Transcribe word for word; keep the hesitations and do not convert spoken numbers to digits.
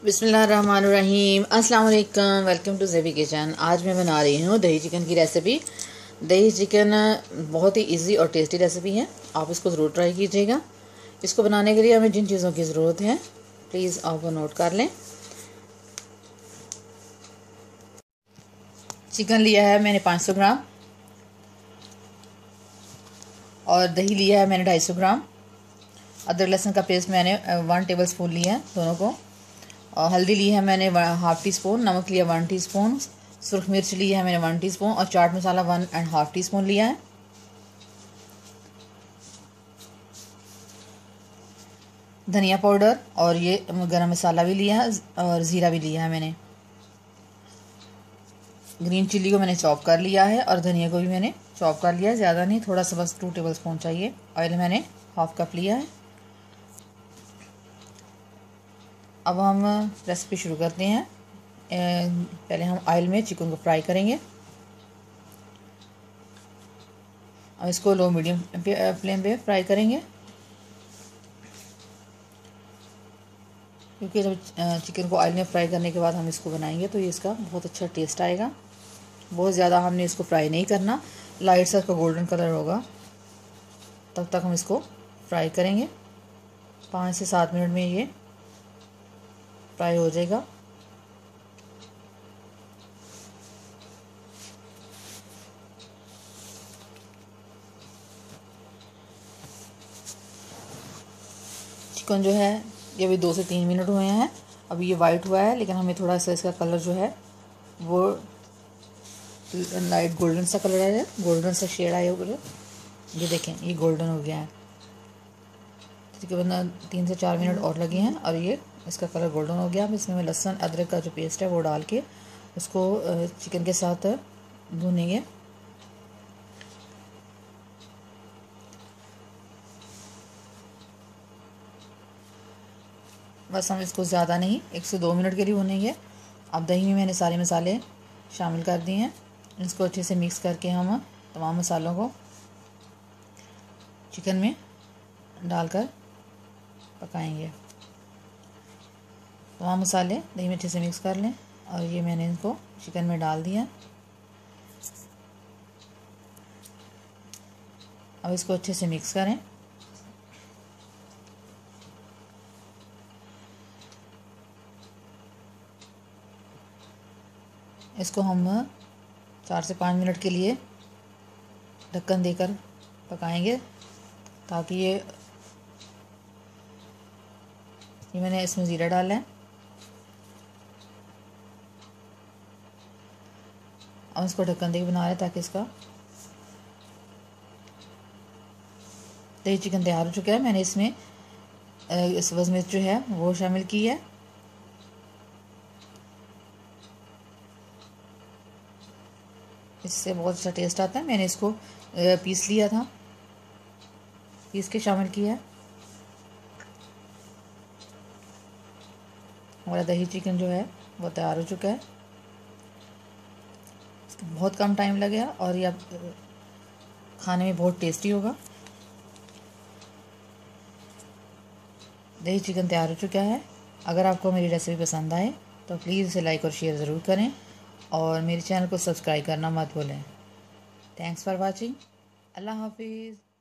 बिस्मिल्लाहिर्रहमानिर्रहीम। अस्सलाम वालेकुम। Welcome to Zebi kitchen. आज मैं बना रही हूँ दही चिकन की रेसिपी। दही चिकन बहुत ही इजी और टेस्टी रेसिपी है, आप इसको ज़रूर ट्राई कीजिएगा। इसको बनाने के लिए हमें जिन चीज़ों की ज़रूरत है प्लीज़ आप वो नोट कर लें। चिकन लिया है मैंने पाँच सौ ग्राम और दही लिया है मैंने ढाई सौ ग्राम। अदरक लहसुन का पेस्ट मैंने वन टेबल स्पून लिया है दोनों को। और हल्दी ली है मैंने हाफ़ टी स्पून, नमक लिया वन टीस्पून, सुरख मिर्च ली है मैंने वन टीस्पून और chaat masala one and half teaspoon लिया है। धनिया पाउडर और ये गरम मसाला भी लिया है और ज़ीरा भी लिया है मैंने। ग्रीन चिल्ली को मैंने चॉप कर लिया है और धनिया को भी मैंने चॉप कर लिया है, ज़्यादा नहीं, थोड़ा सा बस टू टेबल स्पून चाहिए। ऑयल मैंने हाफ कप लिया है। अब हम रेसिपी शुरू करते हैं। पहले हम ऑयल में चिकन को फ्राई करेंगे। अब इसको लो मीडियम फ्लेम पे फ्राई करेंगे, क्योंकि जब चिकन को ऑयल में फ्राई करने के बाद हम इसको बनाएंगे तो ये इसका बहुत अच्छा टेस्ट आएगा। बहुत ज़्यादा हमने इसको फ्राई नहीं करना, लाइट सा इसका गोल्डन कलर होगा तब तक हम इसको फ्राई करेंगे। पाँच से सात मिनट में ये फ्राई हो जाएगा। चिकन जो है ये भी दो से तीन मिनट हुए हैं। अभी ये वाइट हुआ है, लेकिन हमें थोड़ा सा इसका कलर जो है वो लाइट गोल्डन सा कलर है, गोल्डन सा शेड आया हुआ। ये देखें, ये गोल्डन हो गया है। तकरीबन तीन से चार मिनट और लगे हैं और ये इसका कलर गोल्डन हो गया। अब इसमें मैं लहसुन अदरक का जो पेस्ट है वो डाल के उसको चिकन के साथ भूनेंगे। बस हम इसको ज़्यादा नहीं, एक से दो मिनट के लिए भूनेंगे। अब दही में मैंने सारे मसाले शामिल कर दिए हैं। इसको अच्छे से मिक्स करके हम तमाम मसालों को चिकन में डालकर पकाएंगे। तमाम मसाले दही में अच्छे से मिक्स कर लें और ये मैंने इनको चिकन में डाल दिया। अब इसको अच्छे से मिक्स करें। इसको हम चार से पाँच मिनट के लिए ढक्कन देकर पकाएंगे, ताकि ये ये मैंने इसमें ज़ीरा डाला है। और इसको ढक्कन देकर बना रहे हैं ताकि इसका दही चिकन तैयार हो चुका है। मैंने इसमें इस वज़ मिर्च जो है वो शामिल की है। इससे बहुत अच्छा टेस्ट आता है। मैंने इसको पीस लिया था, पीस के शामिल किया है। हमारा दही चिकन जो है वो तैयार हो चुका है। इसको बहुत कम टाइम लगेगा और ये खाने में बहुत टेस्टी होगा। दही चिकन तैयार हो चुका है। अगर आपको मेरी रेसिपी पसंद आए तो प्लीज़ इसे लाइक और शेयर ज़रूर करें और मेरे चैनल को सब्सक्राइब करना मत भूलें। Thanks for watching. अल्लाह हाफिज़।